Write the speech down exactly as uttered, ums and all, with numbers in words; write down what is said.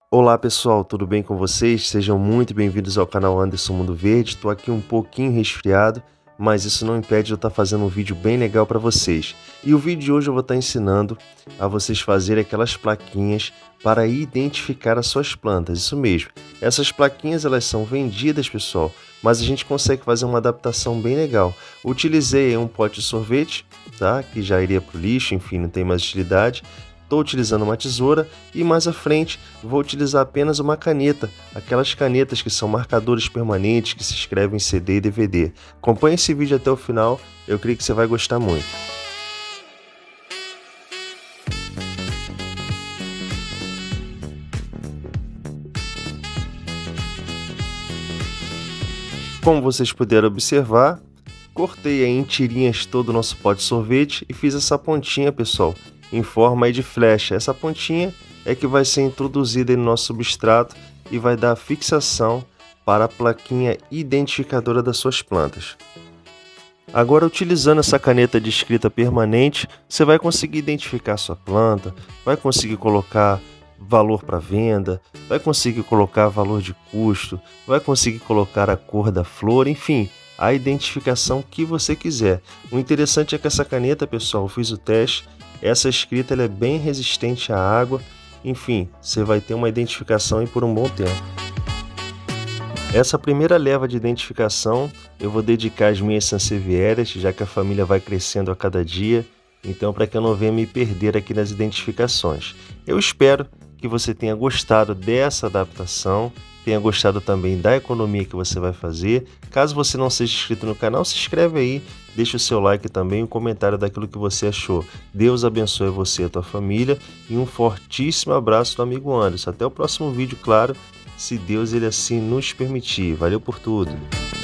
Olá pessoal, tudo bem com vocês? Sejam muito bem-vindos ao canal Anderson Mundo Verde. Estou aqui um pouquinho resfriado, mas isso não impede de eu estar fazendo um vídeo bem legal para vocês. E o vídeo de hoje eu vou estar ensinando a vocês fazerem aquelas plaquinhas para identificar as suas plantas, isso mesmo. Essas plaquinhas elas são vendidas, pessoal, mas a gente consegue fazer uma adaptação bem legal. Utilizei um pote de sorvete, tá? Que já iria para o lixo, enfim, não tem mais utilidade. Estou utilizando uma tesoura e mais à frente vou utilizar apenas uma caneta, aquelas canetas que são marcadores permanentes que se escrevem em C D e D V D. Acompanhe esse vídeo até o final, eu creio que você vai gostar muito. Como vocês puderam observar, cortei aí em tirinhas todo o nosso pote de sorvete e fiz essa pontinha, pessoal, em forma aí de flecha. Essa pontinha é que vai ser introduzida no nosso substrato e vai dar fixação para a plaquinha identificadora das suas plantas. Agora, utilizando essa caneta de escrita permanente, você vai conseguir identificar a sua planta, vai conseguir colocar valor para venda, vai conseguir colocar valor de custo, vai conseguir colocar a cor da flor, enfim, a identificação que você quiser. O interessante é que essa caneta, pessoal, eu fiz o teste, essa escrita ela é bem resistente à água, enfim, você vai ter uma identificação aí por um bom tempo. Essa primeira leva de identificação eu vou dedicar às minhas sansevierias, já que a família vai crescendo a cada dia, então para que eu não venha me perder aqui nas identificações. Eu espero que você tenha gostado dessa adaptação, tenha gostado também da economia que você vai fazer. Caso você não seja inscrito no canal, se inscreve aí, deixa o seu like também, um comentário daquilo que você achou. Deus abençoe você e a tua família e um fortíssimo abraço do amigo Anderson. Até o próximo vídeo, claro, se Deus ele assim nos permitir. Valeu por tudo!